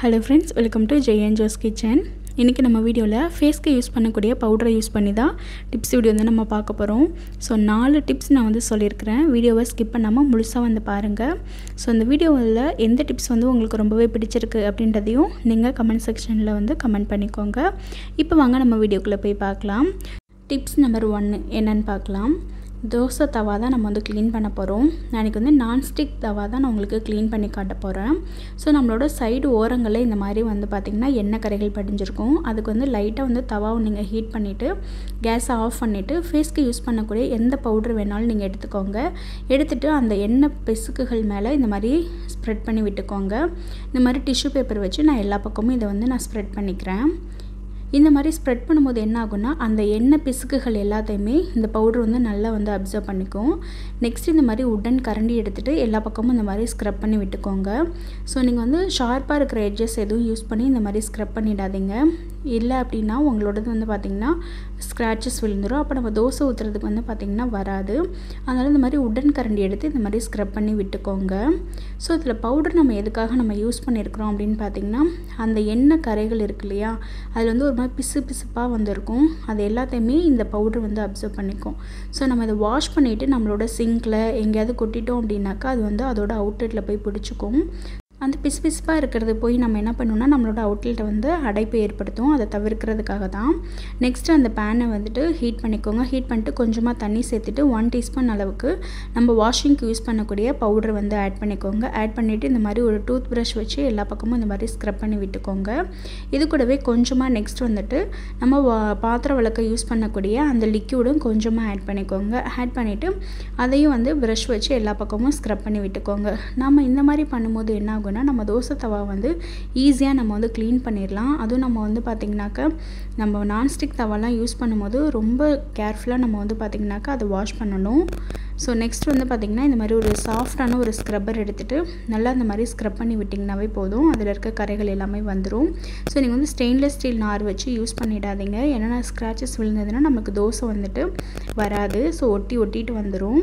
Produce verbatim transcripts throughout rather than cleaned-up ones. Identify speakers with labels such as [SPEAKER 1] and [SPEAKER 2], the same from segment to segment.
[SPEAKER 1] Hello friends, welcome to Jay and Jo's Kitchen. இன்னைக்கு நம்ம வீடியோல ஃபேஸ்க்கு யூஸ் பண்ணக்கூடிய பவுடரை யூஸ் பண்ணி தான் டிப்ஸ் வீடியோ வந்து நம்ம பார்க்க போறோம். சோ நாலு டிப்ஸ் நான் வந்து சொல்லியிருக்கேன். வீடியோவை ஸ்கிப் பண்ணாம முழுசா வந்து பாருங்க. சோ இந்த வீடியோல எந்த டிப்ஸ் வந்து உங்களுக்கு ரொம்பவே பிடிச்சிருக்கு அப்படின்றதையும் நீங்க கமெண்ட் செக்ஷன்ல வந்து கமெண்ட் பண்ணிக்கோங்க. இப்போ வாங்க நம்ம வீடியோக்குள்ள போய் பார்க்கலாம். டிப்ஸ் நம்பர் ஒன்று என்னன்னு பார்க்கலாம். dosa tawa தான் நம்ம வந்து க்ளீன் பண்ண போறோம். நாளைக்கு வந்து நான் ஸ்டிக் tawa தான் நான் உங்களுக்கு க்ளீன் பண்ணி காட்ட போறேன். சோ நம்மளோட சைடு ஓரங்கள்ல இந்த மாதிரி வந்து பாத்தீங்கன்னா எண்ணெய் கரைகள் படிஞ்சிருக்கும். அதுக்கு வந்து லைட்டா வந்து தவாவை நீங்க ஹீட் பண்ணிட்டு கேஸ் ஆஃப் பண்ணிட்டு ஃபேஸ்க்கு யூஸ் பண்ணக்கூடிய எந்த பவுடர் வேணாலும் நீங்க எடுத்துக்கோங்க. எடுத்துட்டு அந்த எண்ணெய் பிசுக்குகள் மேல இந்த மாதிரி ஸ்ப்ரெட் பண்ணி விட்டுக்கோங்க. இந்த மாதிரி டிஷ்யூ பேப்பர் வச்சு நான் எல்லா பக்கமும் இத வந்து நான் ஸ்ப்ரெட் பண்ணிக்கிறேன். இந்த மாதிரி ஸ்ப்ரெட் பண்ணும்போது என்ன ஆகும்னா அந்த எண்ணெய் பிசுக்குகள் எல்லாத்தையுமே இந்த பவுடர் வந்து நல்லா வந்து அப்சர்வ் பண்ணிக்கும். நெக்ஸ்ட் இந்த மாதிரி உடன் கரண்டி எடுத்துட்டு எல்லா பக்கமும் இந்த மாதிரி ஸ்க்ரப் பண்ணி விட்டுக்கோங்க. ஸோ நீங்கள் வந்து ஷார்ப்பாக இருக்கிற எட்ஜஸ் எதுவும் யூஸ் பண்ணி இந்த மாதிரி ஸ்க்ரப் பண்ணிடாதீங்க. இல்லை அப்படின்னா உங்களோடது வந்து பார்த்திங்கன்னா ஸ்க்ராச்சஸ் விழுந்துடும். அப்போ நம்ம தோசை ஊற்றுறதுக்கு வந்து பார்த்திங்கன்னா வராது. அதனால் இந்த மாதிரி உடன் கரண்டி எடுத்து இந்த மாதிரி ஸ்க்ரப் பண்ணி விட்டுக்கோங்க. ஸோ இதில் பவுடர் நம்ம எதுக்காக நம்ம யூஸ் பண்ணியிருக்கிறோம் அப்படின்னு பார்த்திங்கன்னா அந்த எண்ணெய் கரைகள் இருக்கு இல்லையா, அதில் வந்து ஒரு மாதிரி பிசு பிசுப்பாக வந்திருக்கும். அது எல்லாத்தையுமே இந்த பவுடர் வந்து அப்சர்வ் பண்ணிக்கும். ஸோ நம்ம இதை வாஷ் பண்ணிவிட்டு நம்மளோட சிங்கில் எங்கேயாவது கொட்டிட்டோம் அப்படின்னாக்கா அது வந்து அதோட அவுட்லெட்டில் போய் பிடிச்சிக்கும். அந்த பிசு பிசுப்பாக இருக்கிறது போய் நம்ம என்ன பண்ணணும்னா நம்மளோட அவுட்லெட்டை வந்து அடைப்பு ஏற்படுத்தும். அதை தவிர்க்கிறதுக்காக தான். நெக்ஸ்ட்டு அந்த பேனை வந்துட்டு ஹீட் பண்ணிக்கோங்க. ஹீட் பண்ணிட்டு கொஞ்சமாக தண்ணி சேர்த்துட்டு ஒன் டீஸ்பூன் அளவுக்கு நம்ம வாஷிங்க்கு யூஸ் பண்ணக்கூடிய பவுடர் வந்து ஆட் பண்ணிக்கோங்க. ஆட் பண்ணிவிட்டு இந்த மாதிரி ஒரு டூத் ப்ரஷ் வச்சு எல்லா பக்கமும் இந்த மாதிரி ஸ்க்ரப் பண்ணி விட்டுக்கோங்க. இது கூடவே கொஞ்சமாக நெக்ஸ்ட் வந்துட்டு நம்ம பாத்திரம் விளக்க யூஸ் பண்ணக்கூடிய அந்த லிக்யூடும் கொஞ்சமாக ஆட் பண்ணிக்கோங்க. ஆட் பண்ணிவிட்டு அதையும் வந்து ப்ரஷ் வச்சு எல்லா பக்கமும் ஸ்க்ரப் பண்ணி விட்டுக்கோங்க. நம்ம இந்த மாதிரி பண்ணும்போது என்ன ஆகும், நம்ம தோசை தவா வந்து ஈஸியாக நம்ம வந்து க்ளீன் பண்ணிடலாம். அதுவும் நம்ம வந்து பார்த்திங்கனாக்கா நம்ம நான்ஸ்டிக் தவாலாம் யூஸ் பண்ணும்போது ரொம்ப கேர்ஃபுல்லாக நம்ம வந்து பார்த்திங்கனாக்கா அதை வாஷ் பண்ணணும். ஸோ நெக்ஸ்ட் வந்து பார்த்திங்கன்னா இந்த மாதிரி ஒரு சாஃப்டான ஒரு ஸ்க்ரப்பர் எடுத்துகிட்டு நல்லா இந்த மாதிரி ஸ்க்ரப் பண்ணி விட்டிங்கனாவே போதும். அதில் இருக்க கரைகள் எல்லாமே வந்துடும். ஸோ நீங்கள் வந்து ஸ்டெயின்லெஸ் ஸ்டீல் நார் வச்சு யூஸ் பண்ணிடாதீங்க. ஏன்னா ஸ்க்ராச்சஸ் விழுந்ததுன்னா நமக்கு தோசை வந்துட்டு வராது. ஸோ ஒட்டி ஒட்டிட்டு வந்துடும்.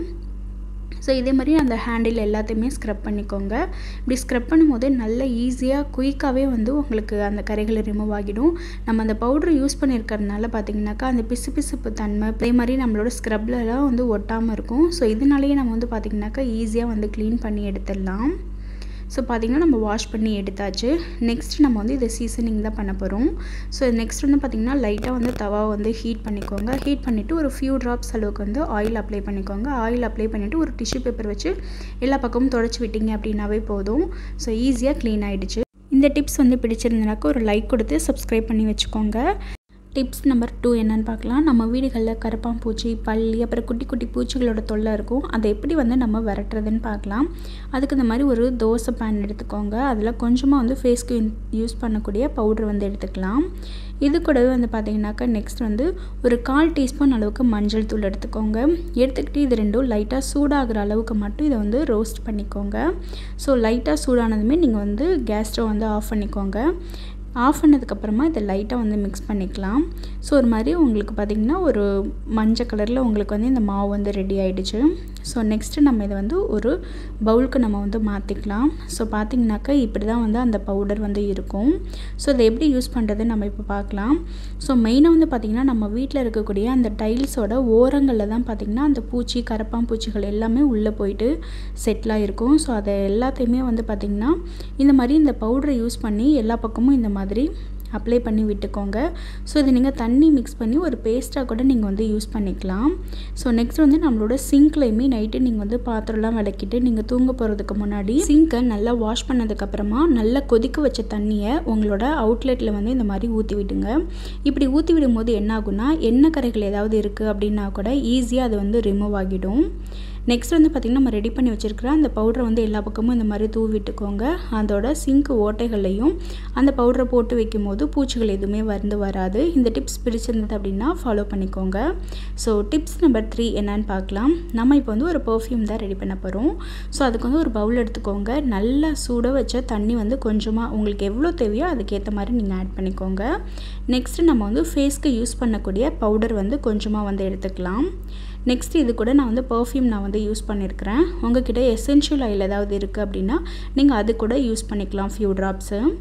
[SPEAKER 1] ஸோ இதே மாதிரி அந்த ஹேண்டில் எல்லாத்தையுமே ஸ்க்ரப் பண்ணிக்கோங்க. இப்படி ஸ்க்ரப் பண்ணும்போது நல்ல ஈஸியாக குயிக்காகவே வந்து உங்களுக்கு அந்த கரைகள் ரிமூவ் ஆகிடும். நம்ம அந்த பவுடர் யூஸ் பண்ணியிருக்கிறதுனால பார்த்திங்கனாக்கா அந்த பிசு பிசுப்பு தன்மை அதே மாதிரி நம்மளோட ஸ்க்ரப்லலாம் வந்து ஒட்டாமல் இருக்கும். ஸோ இதனாலேயே நம்ம வந்து பார்த்திங்கனாக்கா ஈஸியாக வந்து க்ளீன் பண்ணி எடுத்துடலாம். ஸோ பார்த்திங்கன்னா நம்ம வாஷ் பண்ணி எடுத்தாச்சு. நெக்ஸ்ட் நம்ம வந்து இதை சீசனிங் தான் பண்ண போகிறோம். ஸோ நெக்ஸ்ட் வந்து பார்த்திங்கன்னா லைட்டாக வந்து தவா வந்து ஹீட் பண்ணிக்கோங்க. ஹீட் பண்ணிவிட்டு ஒரு ஃபியூ ட்ராப்ஸ் அளவுக்கு வந்து ஆயில் அப்ளை பண்ணிக்கோங்க. ஆயில் அப்ளை பண்ணிவிட்டு ஒரு டிஷ்யூ பேப்பர் வச்சு எல்லா பக்கமும் தொடச்சி விட்டிங்க அப்படின்னாவே போதும். ஸோ ஈஸியாக க்ளீன் ஆகிடுச்சு. இந்த டிப்ஸ் வந்து பிடிச்சிருந்தனாக்கா ஒரு லைக் கொடுத்து சப்ஸ்கிரைப் பண்ணி வச்சுக்கோங்க. டிப்ஸ் நம்பர் டூ என்னென்னு பார்க்கலாம். நம்ம வீடுகளில் கரப்பாம்பூச்சி, பல்லி, அப்புறம் குட்டி குட்டி பூச்சிகளோட தொல்லை இருக்கும். அதை எப்படி வந்து நம்ம விரட்டுறதுன்னு பார்க்கலாம். அதுக்கு இந்த மாதிரி ஒரு தோசை பேன் எடுத்துக்கோங்க. அதில் கொஞ்சமாக வந்து ஃபேஸ்க்கு யூஸ் பண்ணக்கூடிய பவுடர் வந்து எடுத்துக்கலாம். இது கூடவே வந்து பார்த்திங்கனாக்கா நெக்ஸ்ட் வந்து ஒரு கால் டீஸ்பூன் அளவுக்கு மஞ்சள் தூள் எடுத்துக்கோங்க. எடுத்துக்கிட்டு இது ரெண்டும் லைட்டாக சூடாகிற அளவுக்கு மட்டும் இதை வந்து ரோஸ்ட் பண்ணிக்கோங்க. ஸோ லைட்டாக சூடானதுமே நீங்கள் வந்து கேஸ் ஸ்டவ் வந்து ஆஃப் பண்ணிக்கோங்க. ஆஃப் பண்ணதுக்கப்புறமா இதை லைட்டாக வந்து மிக்ஸ் பண்ணிக்கலாம். ஸோ ஒரு மாதிரி உங்களுக்கு பார்த்திங்கன்னா ஒரு மஞ்சள் கலரில் உங்களுக்கு வந்து இந்த மாவு வந்து ரெடி ஆகிடுச்சு. ஸோ நெக்ஸ்ட்டு நம்ம இதை வந்து ஒரு பவுலுக்கு நம்ம வந்து மாற்றிக்கலாம். ஸோ பார்த்திங்கனாக்கா இப்படி தான் வந்து அந்த பவுடர் வந்து இருக்கும். ஸோ இதை எப்படி யூஸ் பண்ணுறதுன்னு நம்ம இப்போ பார்க்கலாம். ஸோ மெயினாக வந்து பார்த்திங்கன்னா நம்ம வீட்டில் இருக்கக்கூடிய அந்த டைல்ஸோட ஓரங்களில் தான் பார்த்திங்கன்னா அந்த பூச்சி, கரப்பாம்பூச்சிகள் எல்லாமே உள்ளே போயிட்டு செட்டிலாக இருக்கும். ஸோ அதை எல்லாத்தையுமே வந்து பார்த்திங்கன்னா இந்த மாதிரி இந்த பவுடரை யூஸ் பண்ணி எல்லா பக்கமும் இந்த மாதிரி மாதிரி அப்ளை பண்ணி விட்டுக்கோங்க. ஸோ இது நீங்கள் தண்ணி மிக்ஸ் பண்ணி ஒரு பேஸ்ட்டாக கூட நீங்கள் வந்து யூஸ் பண்ணிக்கலாம். ஸோ நெக்ஸ்ட் வந்து நம்மளோட சிங்க்லையுமே நைட்டு நீங்கள் வந்து பாத்திரம்லாம் விளக்கிட்டு நீங்கள் தூங்க போகிறதுக்கு முன்னாடி சிங்கை நல்லா வாஷ் பண்ணதுக்கப்புறமா நல்லா கொதிக்க வச்ச தண்ணியை உங்களோட அவுட்லெட்டில் வந்து இந்த மாதிரி ஊற்றி விடுங்க. இப்படி ஊற்றி விடும்போது என்ன ஆகுனா எண்ணெய் கரைகள் ஏதாவது இருக்குது அப்படின்னா கூட ஈஸியாக அது வந்து ரிமூவ் ஆகிடும். நெக்ஸ்ட் வந்து பார்த்திங்கன்னா நம்ம ரெடி பண்ணி வச்சுருக்கிற அந்த பவுடரை வந்து எல்லா பக்கமும் இந்த மாதிரி தூவி விட்டுக்கோங்க. அதோட சிங்க் ஓட்டைகள்லையும் அந்த பவுடரை போட்டு வைக்கும் போது பூச்சிகள் எதுவுமே வந்து வராது. இந்த டிப்ஸ் பிடிச்சிருந்தது அப்படின்னா ஃபாலோ பண்ணிக்கோங்க. ஸோ டிப்ஸ் நம்பர் த்ரீ என்னன்னு பார்க்கலாம். நம்ம இப்போ வந்து ஒரு பர்ஃப்யூம் தான் ரெடி பண்ண போகிறோம். ஸோ அதுக்கு வந்து ஒரு பவுல் எடுத்துக்கோங்க. நல்லா சூட வச்ச தண்ணி வந்து கொஞ்சமாக உங்களுக்கு எவ்வளோ தேவையோ அதுக்கேற்ற மாதிரி நீங்கள் ஆட் பண்ணிக்கோங்க. நெக்ஸ்ட்டு நம்ம வந்து ஃபேஸ்க்கு யூஸ் பண்ணக்கூடிய பவுடர் வந்து கொஞ்சமாக வந்து எடுத்துக்கலாம். நெக்ஸ்ட் இது கூட நான் வந்து பர்ஃப்யூம் நான் வந்து யூஸ் பண்ணியிருக்கிறேன். உங்ககிட்ட எசென்ஷியல் ஆயில் ஏதாவது இருக்குது அப்படின்னா நீங்கள் அது கூட யூஸ் பண்ணிக்கலாம் ஃபியூ ட்ராப்ஸு.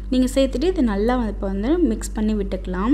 [SPEAKER 1] நீங்கள் சேர்த்துட்டு இதை நல்லா இப்போ வந்து மிக்ஸ் பண்ணி விட்டுக்கலாம்.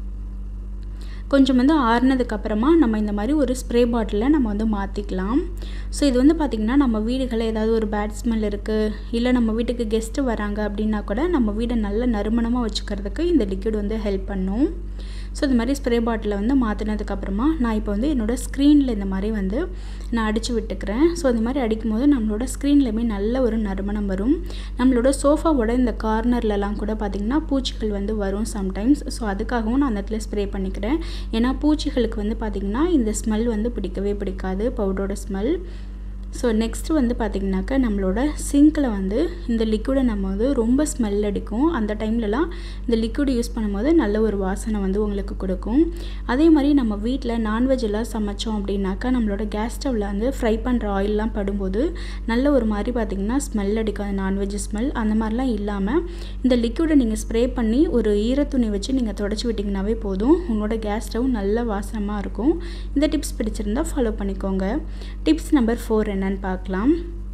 [SPEAKER 1] கொஞ்சம் வந்து ஆறுனதுக்கப்புறமா நம்ம இந்த மாதிரி ஒரு ஸ்ப்ரே பாட்டிலில் நம்ம வந்து மாற்றிக்கலாம். ஸோ இது வந்து பார்த்திங்கன்னா நம்ம வீடுகளில் ஏதாவது ஒரு பேட் ஸ்மெல் இருக்குது, இல்லை நம்ம வீட்டுக்கு கெஸ்ட்டு வராங்க அப்படின்னா கூட நம்ம வீடை நல்ல நறுமணமாக வச்சுக்கிறதுக்கு இந்த லிக்விட் வந்து ஹெல்ப் பண்ணும். ஸோ இது மாதிரி ஸ்ப்ரே பாட்டிலில் வந்து மாற்றினதுக்கப்புறமா நான் இப்போ வந்து என்னோடய ஸ்க்ரீனில் இந்த மாதிரி வந்து நான் அடித்து விட்டுக்கிறேன். ஸோ இந்த மாதிரி அடிக்கும்போது நம்மளோட ஸ்க்ரீன்லேயுமே நல்ல ஒரு நறுமணம் வரும். நம்மளோட சோஃபாவோட இந்த கார்னர்லலாம் கூட பார்த்திங்கன்னா பூச்சிகள் வந்து வரும் சம்டைம்ஸ். ஸோ அதுக்காகவும் நான் அந்த இடத்துல ஸ்ப்ரே பண்ணிக்கிறேன். ஏன்னா பூச்சிகளுக்கு வந்து பார்த்திங்கன்னா இந்த ஸ்மெல் வந்து பிடிக்கவே பிடிக்காது, பவுடரோட ஸ்மெல். ஸோ நெக்ஸ்ட்டு வந்து பார்த்திங்கனாக்கா நம்மளோட சிங்கில் வந்து இந்த லிக்விடை நம்ம வந்து ரொம்ப ஸ்மெல் அடிக்கும். அந்த டைம்லலாம் இந்த லிக்விட் யூஸ் பண்ணும்போது நல்ல ஒரு வாசனை வந்து உங்களுக்கு கொடுக்கும். அதே மாதிரி நம்ம வீட்டில் நான்வெஜ் எல்லாம் சமைச்சோம் அப்படின்னாக்கா நம்மளோட கேஸ் ஸ்டவ்வில் வந்து ஃப்ரை பண்ணுற ஆயிலெலாம் படும்போது நல்ல ஒரு மாதிரி பார்த்திங்கன்னா ஸ்மெல் அடிக்கும், அந்த நான்வெஜ் ஸ்மெல். அந்த மாதிரிலாம் இல்லாமல் இந்த லிக்விடை நீங்கள் ஸ்ப்ரே பண்ணி ஒரு ஈரத்துணி வச்சு நீங்கள் தொடச்சி விட்டிங்கனாவே போதும், உங்களோட கேஸ் ஸ்டவ் நல்ல வாசனமாக இருக்கும். இந்த டிப்ஸ் பிடிச்சிருந்தால் ஃபாலோ பண்ணிக்கோங்க. டிப்ஸ் நம்பர் ஃபோர் என்னன்னு பார்க்கலாம்.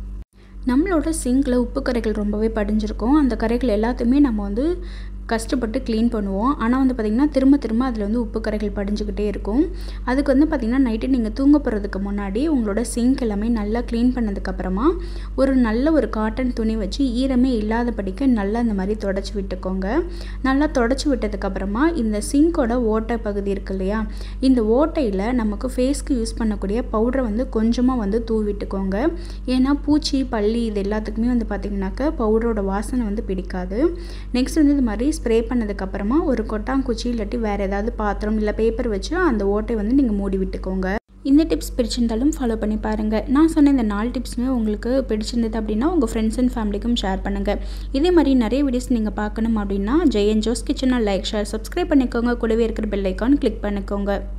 [SPEAKER 1] நம்மளோட சிங்கில் உப்பு கரைகள் ரொம்பவே படிஞ்சிருக்கும். அந்த கரைகள் எல்லாத்தையுமே நம்ம வந்து கஷ்டப்பட்டு க்ளீன் பண்ணுவோம். ஆனால் வந்து பார்த்திங்கன்னா திரும்ப திரும்ப அதில் வந்து உப்பு கரைகள் படிஞ்சுக்கிட்டே இருக்கும். அதுக்கு வந்து பார்த்திங்கன்னா நைட்டு நீங்கள் தூங்க போகிறதுக்கு முன்னாடி உங்களோட சிங்க் எல்லாமே நல்லா க்ளீன் பண்ணதுக்கப்புறமா ஒரு நல்ல ஒரு காட்டன் துணி வச்சு ஈரமே இல்லாதபடிக்கு நல்லா இந்த மாதிரி தொடச்சி விட்டுக்கோங்க. நல்லா தொடச்சி விட்டதுக்கப்புறமா இந்த சிங்கோட ஓட்டை பகுதி இருக்கு இல்லையா, இந்த ஓட்டையில் நமக்கு ஃபேஸ்க்கு யூஸ் பண்ணக்கூடிய பவுடரை வந்து கொஞ்சமாக வந்து தூவி விட்டுக்கோங்க. ஏன்னா பூச்சி பள்ளி இது எல்லாத்துக்குமே வந்து பார்த்திங்கனாக்கா பவுடரோட வாசனை வந்து பிடிக்காது. நெக்ஸ்ட் வந்து இது மாதிரி ஸ்ப்ரே பண்ணதுக்கப்புறமா ஒரு கொட்டாங்குச்சி இல்லாட்டி வேறு ஏதாவது பாத்திரம் இல்லை பேப்பர் வச்சு அந்த ஓட்டை வந்து நீங்கள் மூடி விட்டுக்கோங்க. இந்த டிப்ஸ் பிடிச்சிருந்தாலும் ஃபாலோ பண்ணி பாருங்கள். நான் சொன்ன இந்த நாலு டிப்ஸுமே உங்களுக்கு பிடிச்சிருந்தது அப்படின்னா உங்கள் ஃப்ரெண்ட்ஸ் அண்ட் ஃபேமிலிக்கும் ஷேர் பண்ணுங்கள். இதே மாதிரி நிறைய வீடியோஸ் நீங்கள் பார்க்கணும் அப்படின்னா ஜெயன் ஜோஸ் கிச்சனை லைக் ஷேர் சப்ஸ்கிரைப் பண்ணிக்கோங்க. கூடவே இருக்கிற பெல் ஐக்கான் கிளிக் பண்ணிக்கோங்க.